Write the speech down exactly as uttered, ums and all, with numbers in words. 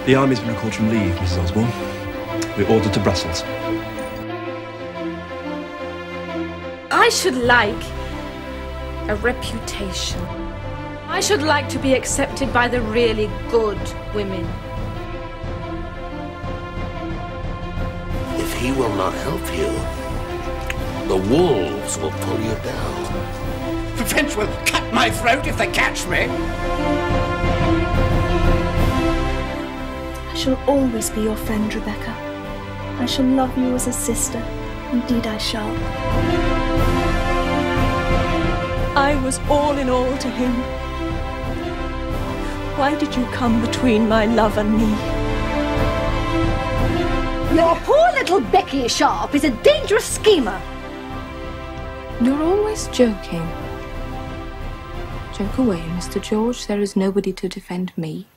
The army's been recalled from leave, Missus Osborne. We're ordered to Brussels. I should like a reputation. I should like to be accepted by the really good women. If he will not help you, the wolves will pull you down. The French will cut my throat if they catch me. I shall always be your friend, Rebecca. I shall love you as a sister. Indeed I shall. I was all in all to him. Why did you come between my love and me? Your poor little Becky Sharp is a dangerous schemer. You're always joking. Joke away, Mister George. There is nobody to defend me.